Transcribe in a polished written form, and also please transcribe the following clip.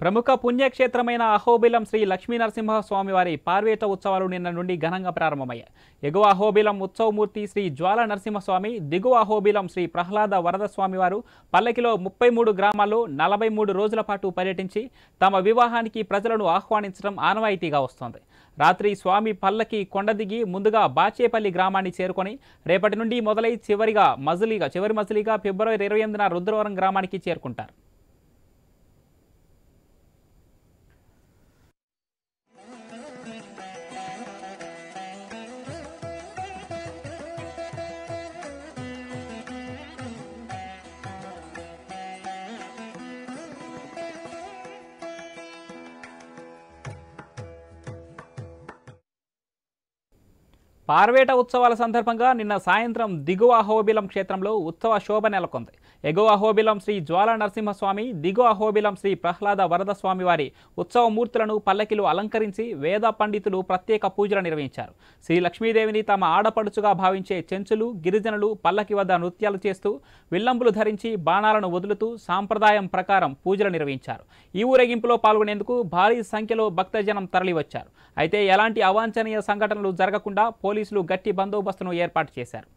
ప్రముఖ పుణ్యక్షేత్రమైన అహోబిలం శ్రీ లక్ష్మీనరసింహస్వామి వారి పార్వేట ఉత్సవాలు నిన్న నుండి ఘనంగా ప్రారంభమయ్యాయి. ఎగువ అహోబిలం ఉత్సవమూర్తి శ్రీ జ్వాల నరసింహస్వామి, దిగువ అహోబిలం శ్రీ ప్రహ్లాద వరదస్వామి వారు పల్లకిలో 33 గ్రామాల్లో 43 రోజుల పాటు పర్యటించి తమ వివాహానికి ప్రజలను ఆహ్వానించడం ఆనవాయితీగా వస్తోంది. రాత్రి స్వామి పల్లకి కొండదిగి ముందుగా బాచేపల్లి గ్రామాన్ని చేరుకొని రేపటి నుండి మొదలై చివరి మజిలీగా ఫిబ్రవరి 28న రుద్రవరం గ్రామానికి చేరుకుంటారు. పార్వేట ఉత్సవాల సందర్భంగా నిన్న సాయంత్రం దిగువ అహోబిలం క్షేత్రంలో ఉత్సవ శోభ నెలకొంది. ఎగువ అహోబిలం శ్రీ జ్వాల నరసింహస్వామి, దిగువ అహోబిలం శ్రీ ప్రహ్లాద వరదస్వామి వారి ఉత్సవ మూర్తులను పల్లకిలు అలంకరించి వేద పండితులు ప్రత్యేక పూజలు నిర్వహించారు. శ్రీ లక్ష్మీదేవిని తమ ఆడపడుచుగా భావించే చెంచులు, గిరిజనులు పల్లకి వద్ద నృత్యాలు చేస్తూ విల్లంబులు ధరించి బాణాలను వదులుతూ సాంప్రదాయం ప్రకారం పూజలు నిర్వహించారు. ఈ ఊరేగింపులో పాల్గొనేందుకు భారీ సంఖ్యలో భక్తజనం తరలివచ్చారు. అయితే ఎలాంటి అవాంఛనీయ సంఘటనలు జరగకుండా పోలీసులు గట్టి బందోబస్తును ఏర్పాటు చేశారు.